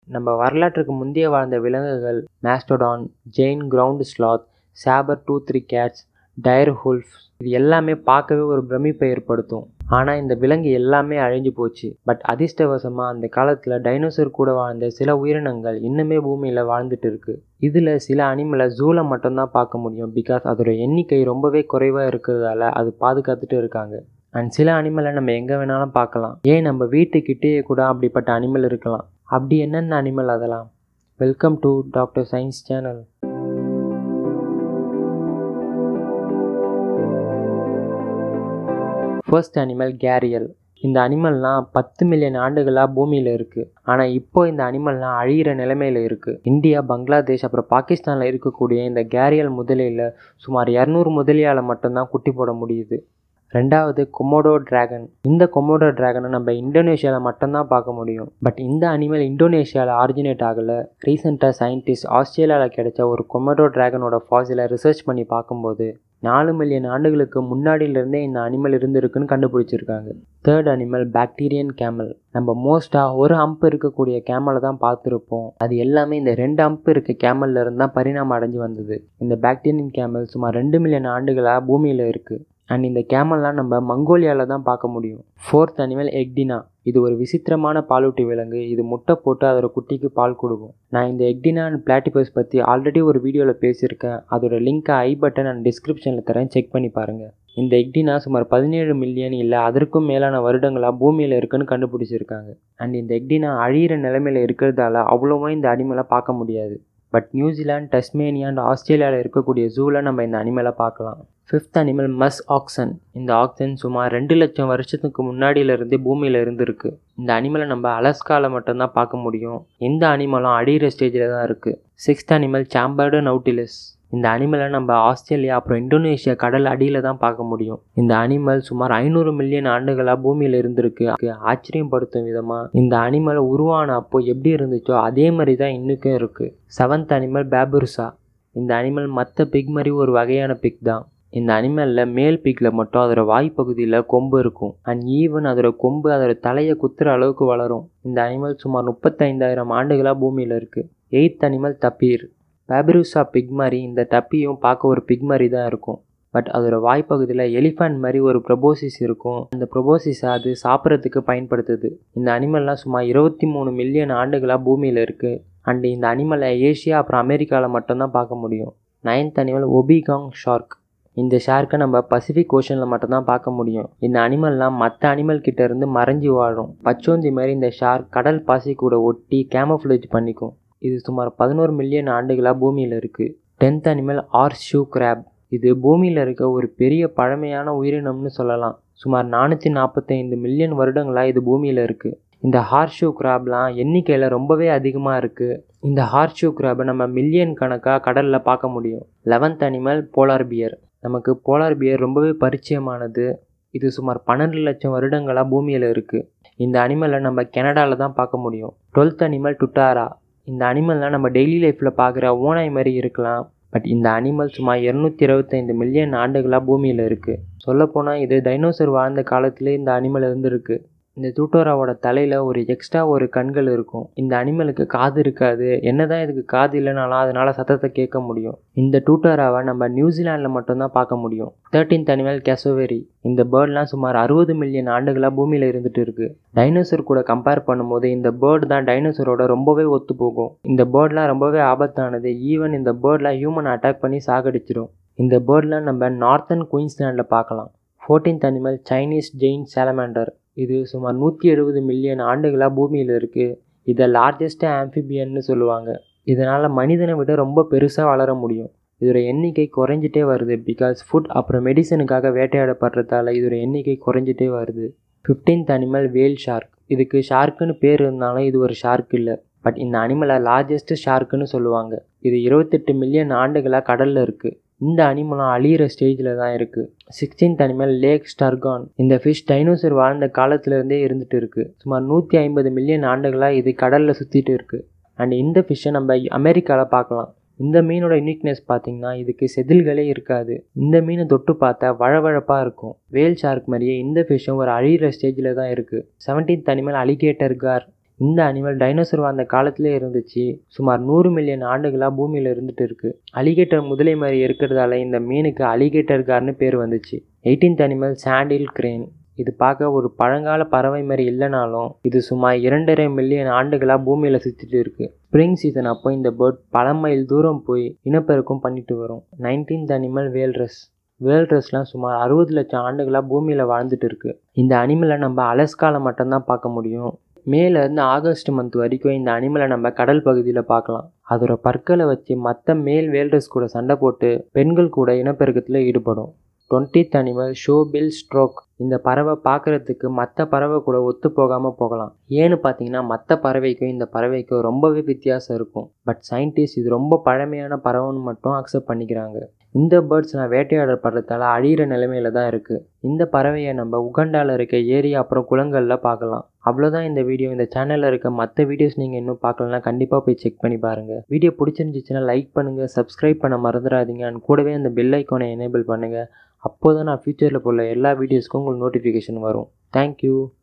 நம்ம வரலாற்றுக்கு முந்தைய வாழ்ந்த விலங்குகள் mastodon, giant ground sloth, sabre toothed cats, dire wolf இது எல்லாமே பார்க்கவே ஒரு பிரமிப்பை ஏற்படுத்தும். ஆனால் இந்த விலங்கு எல்லாமே அழிஞ்சு போச்சு. பட் அதிர்ஷ்டவசமாக அந்த காலத்தில் டைனோசர் கூட வாழ்ந்த சில உயிரினங்கள் இன்னுமே பூமியில் வாழ்ந்துட்டு இருக்கு. இதில் சில அனிமலை ஜூவில் மட்டும்தான் பார்க்க முடியும். பிகாஸ் அதோட எண்ணிக்கை ரொம்பவே குறைவாக இருக்கிறதால அது பாதுகாத்துட்டு இருக்காங்க. அண்ட் சில அனிமலை நம்ம எங்கே வேணாலும் பார்க்கலாம். ஏன் நம்ம வீட்டுக்கிட்டேயே கூட அப்படிப்பட்ட அனிமல் இருக்கலாம். அப்படி என்னென்ன அனிமல் அதெல்லாம்? Welcome to doctor science channel. First animal gharial. இந்த அனிமல்லாம் 10 மில்லியன் ஆண்டுகளாக பூமியில் இருக்குது. ஆனால் இப்போ இந்த அனிமல்லாம் அழியிற நிலைமையில் இருக்குது. இந்தியா, பங்களாதேஷ் அப்புறம் பாகிஸ்தானில் இருக்கக்கூடிய இந்த gharial முதலையில் சுமார் 200 முதலியால் மட்டும்தான் குட்டி போட முடியுது. ரெண்டாவது கொமோடோ டிராகன். இந்த கொமோடோ டிராகனை நம்ம இந்தோனேஷியாவில் மட்டும்தான் பார்க்க முடியும். பட் இந்த அனிமல் இந்தோனேஷியாவில் ஆரிஜினேட் ஆகலை. ரீசெண்டாக சயின்டிஸ்ட் ஆஸ்திரேலியாவில் கிடைச்ச ஒரு கொமோடோ டிராகனோட ஃபாசிலை ரிசர்ச் பண்ணி பார்க்கும்போது 4 மில்லியன் ஆண்டுகளுக்கு முன்னாடியிலேருந்தே இந்த அனிமல் இருந்திருக்குன்னு கண்டுபிடிச்சிருக்காங்க. Third animal Bactrian camel. நம்ம மோஸ்ட்டாக ஒரு அம்பு இருக்கக்கூடிய கேமலை தான் பார்த்துருப்போம். அது எல்லாமே இந்த 2 அம்பு இருக்க கேமல்ல இருந்து தான் பரிணாமம் அடைஞ்சு வந்தது. இந்த பாக்டீரியன் கேமல் சுமார் 2 மில்லியன் ஆண்டுகளாக பூமியில் இருக்குது. அண்ட் இந்த கேமல்லாம் நம்ம மங்கோலியாவில் தான் பார்க்க முடியும். Fourth animal echidna. இது ஒரு விசித்திரமான பாலூட்டி விலங்கு. இது முட்டை போட்டு அதோட குட்டிக்கு பால் கொடுக்கும். நான் இந்த echidna அண்ட் பிளாட்டிபஸ் பற்றி ஆல்ரெடி ஒரு வீடியோவில் பேசியிருக்கேன். அதோட லிங்க்கை ஐ பட்டன் அண்ட் டிஸ்கிரிப்ஷனில் தரேன், செக் பண்ணி பாருங்கள். இந்த echidna சுமார் 17 மில்லியன் இல்லை அதற்கும் மேலான வருடங்களாக பூமியில் இருக்குன்னு கண்டுபிடிச்சிருக்காங்க. அண்ட் இந்த echidna அழியிற நிலைமையில் இருக்கிறதால அவ்வளோவா இந்த அனிமலை பார்க்க முடியாது. பட் நியூசிலாந்து, டஸ்மேனியா அண்ட் ஆஸ்திரேலியாவில் இருக்கக்கூடிய ஜூவில் நம்ம இந்த அனிமலை பார்க்கலாம். Fifth animal musk oxen. இந்த ஆக்சன் சுமார் 2 லட்சம் வருஷத்துக்கு முன்னாடியிலிருந்தே பூமியில் இருந்திருக்கு. இந்த அனிமலை நம்ம அலஸ்காவில் மட்டும்தான் பார்க்க முடியும். இந்த அனிமலும் அழியிற ஸ்டேஜில் தான் இருக்குது. Sixth animal chambered nautilus. இந்த அனிமலை நம்ம ஆஸ்திரேலியா அப்புறம் இந்தோனேஷியா கடல் அடியில் தான் பார்க்க முடியும். இந்த அனிமல் சுமார் 500 மில்லியன் ஆண்டுகளாக பூமியில் இருந்திருக்கு. ஆச்சரியப்படுத்தும் விதமாக இந்த அனிமல் உருவான அப்போ எப்படி இருந்துச்சோ அதே மாதிரி தான் இன்னுக்கும் இருக்குது. Seventh animal babirusa. இந்த அனிமல் மற்ற பிக் மாதிரி ஒரு வகையான பிக் தான். இந்த அனிமலில் மேல் பிக்கில் மட்டும் அதோட வாய்ப்பகுதியில் கொம்பு இருக்கும். அண்ட் ஈவன் அதோட கொம்பு அதோட தலையை குத்துற அளவுக்கு வளரும். இந்த அனிமல் சுமார் 35,000 ஆண்டுகளாக பூமியில் இருக்குது. Eighth animal tapir. Babirusa pig மாதிரி இந்த டப்பியும் பார்க்க ஒரு பிக் மாதிரி தான் இருக்கும். பட் அதோட வாய்ப்பகுதியில் எலிஃபண்ட் மாதிரி ஒரு ப்ரொபோசிஸ் இருக்கும். அந்த ப்ரொபோசிஸை அது சாப்பிட்றதுக்கு பயன்படுத்துது. இந்த அனிமல்லாம் சுமார் 23 மில்லியன் ஆண்டுகளாக பூமியில் இருக்குது. அண்ட் இந்த அனிமலை ஏஷியா அப்புறம் அமெரிக்காவில் மட்டும்தான் பார்க்க முடியும். Ninth animal wobbegong shark. இந்த ஷார்க்கை நம்ம பசிபிக் ஓஷனில் மட்டும்தான் பார்க்க முடியும். இந்த அனிமல்லாம் மற்ற அனிமல் கிட்ட இருந்து மறைஞ்சி வாழும். பச்சோந்தி மாதிரி இந்த ஷார்க் கடல் பாசி கூட ஒட்டி கேமோஃப்ளேஜ் பண்ணிக்கும். இது சுமார் 11 மில்லியன் ஆண்டுகளாக பூமியில் இருக்குது. 10th animal ஹார்ஸ்ஷூ graph. இது பூமியில் இருக்க ஒரு பெரிய பழமையான உயிரினம்னு சொல்லலாம். சுமார் 445 மில்லியன் வருடங்களாக இது பூமியில் இருக்குது. இந்த ஹார்ஸ்ஷூ கிராப்லாம் எண்ணிக்கையில் ரொம்பவே அதிகமாக இருக்குது. இந்த ஹார்ஸ்ஷூ கிராபை நம்ம மில்லியன் கணக்காக கடலில் பார்க்க முடியும். 11th animal polar bear. நமக்கு போலார் பியர் ரொம்பவே பரிச்சயமானது. இது சுமார் 12 லட்சம் வருடங்களாக பூமியில் இருக்குது. இந்த அனிமலை நம்ம கனடாவில் தான் பார்க்க முடியும். 12th animal tuatara. இந்த அனிமல்லாம் நம்ம டெய்லி லைஃப்பில் பார்க்குற ஓனாய் மாதிரி இருக்கலாம். பட் இந்த அனிமல் சுமார் 225 மில்லியன் ஆண்டுகளாக பூமியில் இருக்குது. சொல்லப்போனால் இது டைனோசர் வாழ்ந்த காலத்திலே இந்த அனிமல் இருந்திருக்கு. இந்த tuataraவோட தலையில் ஒரு எக்ஸ்ட்ரா ஒரு கண்கள் இருக்கும். இந்த அனிமலுக்கு காது இருக்காது. என்னதான் இதுக்கு காது இல்லைனாலும் அதனால் சத்தத்தை கேட்க முடியும். இந்த tuataraவை நம்ம நியூசிலாண்டில் மட்டும்தான் பார்க்க முடியும். 13th animal cassowary. இந்த பேர்ட்லாம் சுமார் 60 மில்லியன் ஆண்டுகளாக பூமியில் இருந்துட்டு இருக்கு. டைனோசர் கூட கம்பேர் பண்ணும்போது இந்த பேர்டு தான் டைனோசரோட ரொம்பவே ஒத்து போகும். இந்த பேர்ட்லாம் ரொம்பவே ஆபத்தானது. ஈவன் இந்த பேர்ட்லாம் ஹியூமனை அட்டாக் பண்ணி சாகடிச்சிடும். இந்த பேர்ட்லாம் நம்ம நார்த்தன் குயின்ஸ்லாண்டில் பார்க்கலாம். 14th animal Chinese Jain salamander. இது சுமார் 170 மில்லியன் ஆண்டுகளாக பூமியில் இருக்குது. இதை லார்ஜஸ்ட் ஆம்பிபியன்னு சொல்லுவாங்க. இதனால் மனிதனை விட ரொம்ப பெருசாக வளர முடியும். இதோட எண்ணிக்கை குறைஞ்சிட்டே வருது. பிகாஸ் ஃபுட் அப்புறம் மெடிசனுக்காக வேட்டையாடப்படுறதால இதோட எண்ணிக்கை குறைஞ்சிட்டே வருது. 15th அனிமல் வேல் ஷார்க். இதுக்கு ஷார்க்குன்னு பேர் இருந்தாலும் இது ஒரு ஷார்க் இல்லை. பட் இந்த அனிமலை லார்ஜஸ்ட் ஷார்க்குன்னு சொல்லுவாங்க. இது 28 மில்லியன் ஆண்டுகளாக கடலில் இருக்குது. இந்த அனிமலும் அழியிற ஸ்டேஜில் தான் இருக்குது. 16th animal lakh ஸ்டர்கான். இந்த ஃபிஷ் டைனோசர் வாழ்ந்த காலத்துலேருந்தே இருந்துட்டு இருக்குது. சுமார் 150 மில்லியன் ஆண்டுகளாக இது கடலில் சுற்றிட்டு இருக்குது. அண்ட் இந்த ஃபிஷ்ஷை நம்ம அமெரிக்காவில் பார்க்கலாம். இந்த மீனோட யூனிக்னஸ் பார்த்தீங்கன்னா இதுக்கு செதில்களே இருக்காது. இந்த மீனை தொட்டு பார்த்தா வழவழப்பாக இருக்கும். வேல் ஷார்க் மாதிரியே இந்த ஃபிஷ்ஷும் ஒரு அழியிற ஸ்டேஜில் தான் இருக்குது. 17th animal alligator gar. இந்த அனிமல் டைனோசர் வாழ்ந்த காலத்திலே இருந்துச்சு. சுமார் 100 மில்லியன் ஆண்டுகளாக பூமியில் இருந்துட்டு இருக்கு. அலிகேட்டர் முதலை மாதிரி இருக்கிறதால இந்த மீனுக்கு அலிகேட்டர் கார்னு பேர் வந்துச்சு. 18th அனிமல் சாண்டில் கிரேன். இது பார்க்க ஒரு பழங்கால பறவை மாதிரி இல்லைனாலும் இது சுமார் 2.5 மில்லியன் ஆண்டுகளாக பூமியில் சுற்றிட்டு இருக்கு. ஸ்ப்ரிங் சீசன் அப்போ இந்த பேர்ட் பல மைல் தூரம் போய் இனப்பெருக்கம் பண்ணிட்டு வரும். 19th animal வேல்ரஸ். வேல்ரஸ்லாம் சுமார் 60 லட்சம் ஆண்டுகளாக பூமியில் வாழ்ந்துட்டு இருக்கு. இந்த அனிமலை நம்ம அலஸ்காவில் மட்டும்தான் பார்க்க முடியும். மேலேருந்து ஆகஸ்ட் மந்த் வரைக்கும் இந்த அனிமலை நம்ம கடல் பகுதியில் பார்க்கலாம். அதோட பற்களை வச்சு மற்ற மேல் வேல்ரஸ் கூட சண்டை போட்டு பெண்கள் கூட இனப்பெருக்கத்தில் ஈடுபடும். 20th animal ஷோபில் stroke. இந்த பறவை பார்க்குறதுக்கு மற்ற பறவை கூட ஒத்து போகாமல் போகலாம். ஏன்னு பார்த்தீங்கன்னா மற்ற பறவைக்கும் இந்த பறவைக்கும் ரொம்பவே வித்தியாசம் இருக்கும். பட் சயின்டிஸ்ட் இது ரொம்ப பழமையான பறவைன்னு மட்டும் அக்செப்ட் பண்ணிக்கிறாங்க. இந்த பேர்ட்ஸ்லாம் வேட்டையாடப்படுறதால அழியிற நிலைமையில தான் இருக்குது. இந்த பறவையை நம்ம உகண்டாவில் இருக்க ஏரி அப்புறம் குளங்களில் பார்க்கலாம். அவ்வளோதான் இந்த வீடியோ. இந்த சேனலில் இருக்க மற்ற வீடியோஸ் நீங்கள் இன்னும் பார்க்கலன்னா கண்டிப்பாக போய் செக் பண்ணி பாருங்கள். வீடியோ பிடிச்சிருந்துச்சுன்னா லைக் பண்ணுங்கள், சப்ஸ்கிரைப் பண்ண மறந்துடாதீங்க. அண்ட் கூடவே அந்த பெல் ஐக்கானை எனேபிள் பண்ணுங்கள். அப்போ தான் நான் ஃப்யூச்சரில் போடுற எல்லா வீடியோஸ்க்கும் உங்களுக்கு நோட்டிஃபிகேஷன் வரும். தேங்க்யூ.